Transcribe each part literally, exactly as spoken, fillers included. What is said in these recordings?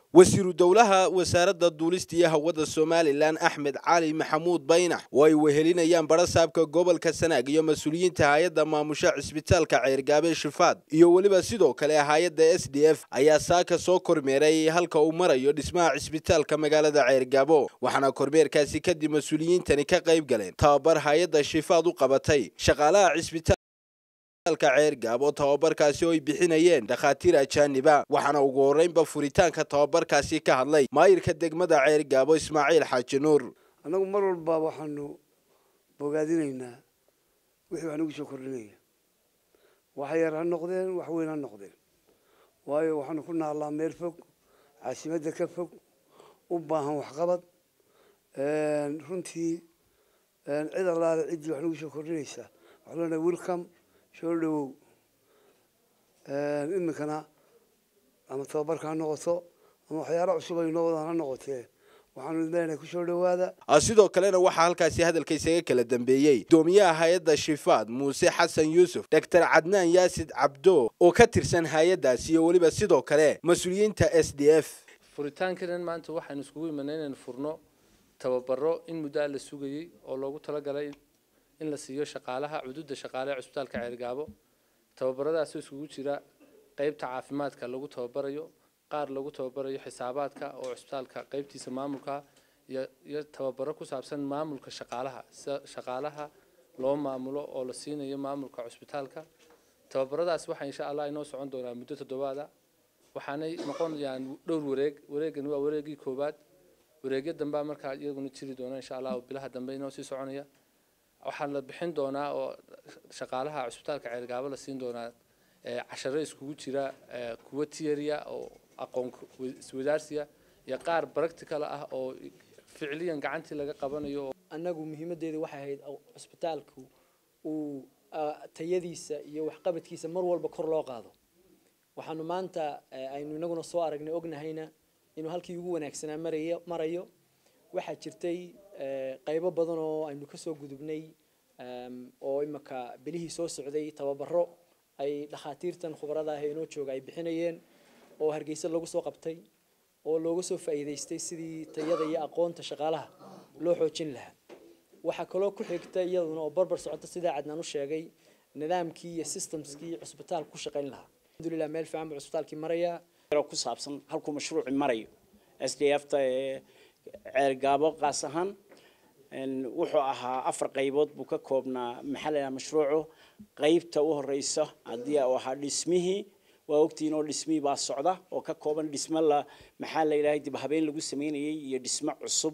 wasiiru dowlaha wasaaradda duulista iyo hawada Somaliland Axmed Cali Maxamuud Baynax way wehelinayaan barasaabka gobolka Sanaag iyo mas'uuliyiinta hay'adda maamusha cisbitaalka Ceyrgaabe Shifaad iyo waliba sidoo kale hay'adda S D F ayaa saaka soo kormeeray halka uu marayo dhismaha cisbitaalka magaalada Ceyrgaabo waxaana kormeerkaasi kadib mas'uuliyiintani ka qayb galeen tababar hay'adda Shifaad u qabatay shaqaalaha cisbitaalka Ceyrgaabo tababarkaasi oo ay bixinayeen dhakhaatiir ajaaniba waxaana ugu horeynba furitaanka tababarkaasi ka hadlay maayirka degmada Ceyrgaabo Ismaaciil Xaaji Nuur anagu mar walba waxaanu bogaadinaynaa wixii wax nagu soo kordhinaya waxa yar ha noqdeen wax weyn ha noqdeen waayo waxaanu ku naalaa meel fog caasimadda ka fog u baahan waxqabad runtii cid allaale ciddii wax nagu soo kordhinaysa waxaa leenahay welcome soo dhawow iminkana ama tababarka ha noqoto ama waxyaalo cusub ay noo wadaan ha noqotee waxaanu leenahay ku soo dhawaada sidoo kalena waxaa halkaasi hadalka isaga kala dambeeyey gudoomiyaha hay'adda Shifaad Muuse Xasan Yuusuf Doctor Cadnaan Yaasid Cabdo oo ka tirsan hay'addaasi iyo waliba sidoo kale mas'uuliyiinta S D F furitaankan maanta waxaan iskugu imanaynayn furno tababaro in muddo la sugayay oo loogu talagalay in la siiyo shaqaalaha cududa shaqaalaha cisbitaalka Ceyrgaabo tababaradaas isugu jira qaybta caafimaadka lagu tababarayo qaar lagu tababarayo xisaabaadka oo cisbitaalka qaybtiisa maamulka iyo tababaro ku saabsan maamulka shaqaalaha shaqaalaha loo maamulo oo la siinayo maamulka cisbitaalka tababaradaas waxa insha Allah inoo socon doona muddo toddobaad waxaanay noqonayaan dhowr wareeg wareegan waa wareegii koobaad wareegyo dambe marka iyaguna jiri doona insha Allah bilaha dambe inoo sii soconaya waxaan la bixin doonaa oo shaqaalaha cisbitaalka Ceyrgaabo la siin doonaa casharo iskugu jira kuwa tiiriya oo aqoon iswadaarsiga iyo qaar practical ah oo ficiliyan gacantii laga qabanayo anagu muhiimadeedu waxay ahayd cisbitaalku uu tayadiisa iyo waxqabadkiisa mar walba kor loo qaado waxaanu maanta aynu inaguna soo aragnay ognahayna inuu halkii ugu wanaagsanaa marayo marayo waxa jirtay qaybo badan oo aynu ka soo gudubnay oo imaka bilihii soo socday tababaro ay dhakhaatiirtan khibrada ah inoo jooga ay bixinayeen oo Hargeysa lagu soo qabtay oo looga soo faa'iideystay sidii tayada iyo aqoonta shaqaalaha loo xoojin lahaa waxa kale oo ku xigta iyaduna oo barbar socota sida Cadnaan u sheegay nidaamkii iyo systemskii cisbitaalku ku shaqeyn lahaa alxamdulillah meel fiican cisbitaalkii maraya ku saabsan halku mashruuci marayo S D F ta Ceyrgaabo qaas ahaan wuxuu ahaa afar qaybood buu ka koobnaa maxalliga mashruucu qaybta u horeysa hadii uu ahaa dhismihii waa ogtiin oo dhismihii baa socda oo ka kooban dhismo la maxaa la ilaahay dib habeen lagu sameeyay iyo dhismo cusub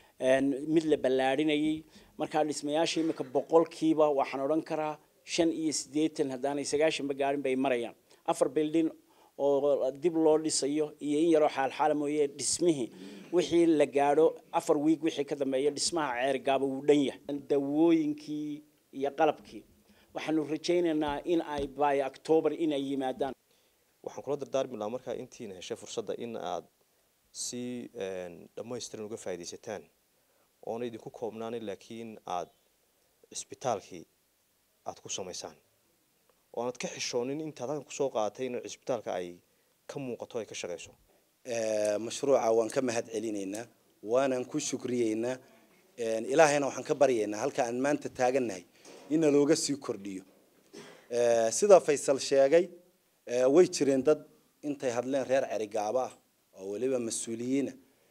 mid la ballaarinayay marka dhismayaashii imika boqolkiiba waxaan oran karaa shan iyo siddeetan hadaanay sagaashan ba gaarin bay marayaan afar building oo dib loo dhisayo iyo in yar oo xaal xaal mooyee dhismihii wixii la gaaro afar week wixii ka dambeeyay dhismaha Ceyrgaabo uu dhan yahay dawooyinkii iyo qalabkii waxaanu rajaynaynaa in ay by October in ay yimaadaan waxaan kula dardaarmi lahaa marka intiina heshay fursadda in aad si dhammaystiran uga faa'iideysataan oo aan idinku koobnaan laakiin aad cisbitaalkii aad ku samaysaan oo aad ka xishoonin inta aad ku soo qaadatay in cisbitaalka ay ka muuqato ay ka shaqeyso ee mashruuca waan ka mahad celinaynaa waanan ku shukriyeynaa ee ilaahayna waxaan ka baryaynaa halka aan maanta taaganahay in looga sii kordhiyo ee sida Faysal sheegay ee way jireen dad intay hadleen reer Ceyrgaabo ah oo waliba mas'uuliyiin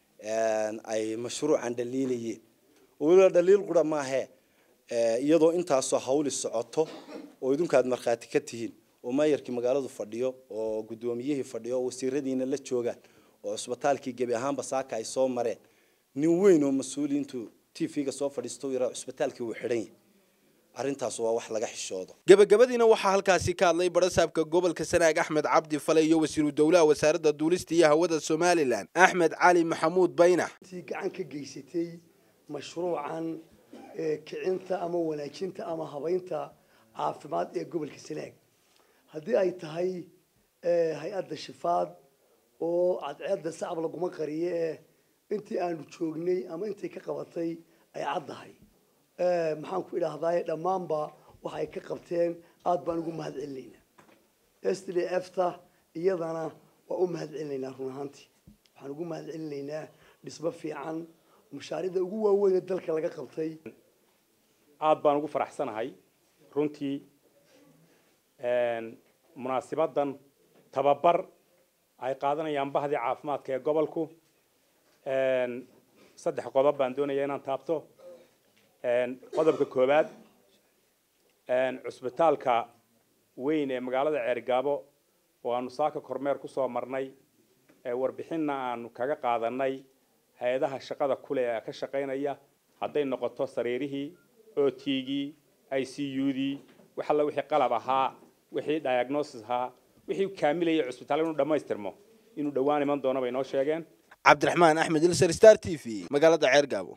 ee ay mashruucan dhaliilayeen waliba dhaliil qura ma aha ee iyadoo intaas oo hawli socoto oo idinkaad marxaati ka tihiin oo maayirkii magaaladu fadhiyo oo gudoomiyihii fadhiyo oo wasiiradiina la joogaan oo cisbitaalkii gabi ahaanba saaka ay soo mareen nin weyn oo mas'uuliyiintu T V-ga soo fadhiisto yara cisbitaalkii uu xidhan yahay arrintaas waa wax laga xishoodo gabagabadiina waxaa halkaasi ka hadlay barasaabka gobolka Sanaag Axmed Cabdi Fale iyo wasiiru dowlaha wasaaradda duulista iyo hawada Somaliland Axmed Cali Maxamuud Baynax si gacan ka geysatay mashruucan kicinta ama wanaajinta ama habaynta caafimaad ee gobolka Sanaag hadii ay tahay hay'adda Shifaad oo cadceedda sacab lagu qariye intii aanu joognay ama intii ka qabatay ay caddahay ee maxaan ku ilaahay dhamaanba waxay ka qabteen aad baan ugu mahad celinaynaa S D F ta iyadana waa u mahad celinaynaa run ahaantii waxaan ugu mahadcelinaynaa dhismo fiican mushaarida ugu waaweyn ee dalka laga qabtay aad baan ugu faraxsanahay runtii een munaasibadan tababar ay qaadanayaan bahdii caafimaadka ee gobolku een saddex qodob baan doonayaa inaan taabto een qodobka koowaad een cusbitaalka weyn ee magaalada Ceergaabo oo aanu saaka kormeer ku soo marnay ee warbixinna aanu kaga qaadanay hay'adaha shaqada kule ee ka shaqeynaya hadday noqoto sariirihii O T-gii I C U-dii waxa la wixii qalab ahaa wixii diagnosis ahaa wixii kaamilaya cusbitaalka inuu dhamaystirmo inuu dhawaan iman doono bay noo sheegeen Cabdiraxmaan Axmed Ilsar Star T V magaalada Ceergaabo